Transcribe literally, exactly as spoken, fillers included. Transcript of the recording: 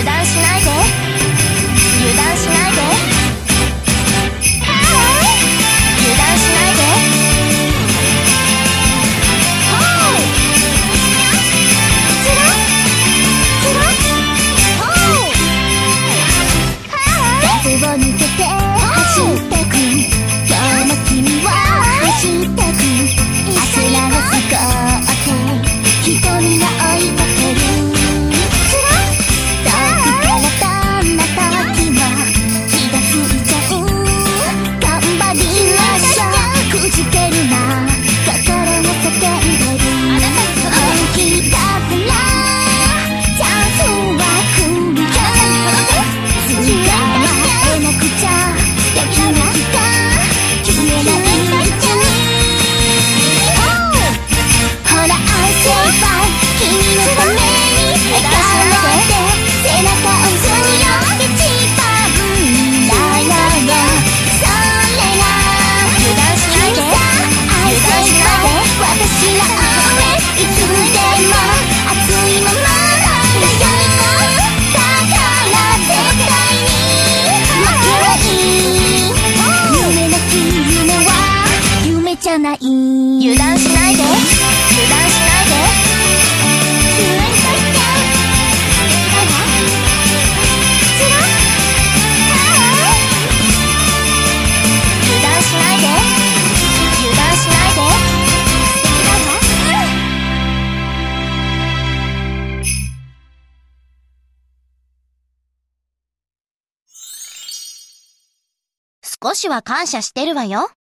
油断しないで、油断しないで、油断しないで。 を抜けて走ってく、今日も君は走ってく、焦らがすこって瞳が追いかける。遠くからどんな時も気がついちゃう。頑張りましょう、くじけるな、心が叫んでる。本気だからチャンスは来るよ。次からなくちゃやきなきか決めないで。ほら I say bye 君のために笑顔で背中を押すよ。一番だよねそれが油断しないで、 I say bye 私は応援いつでも熱いままだよ。だから絶対に夢なき夢は夢じゃない。 油断しないで、油断しないで、油断しないで、油断しないで、少しは感謝してるわよ。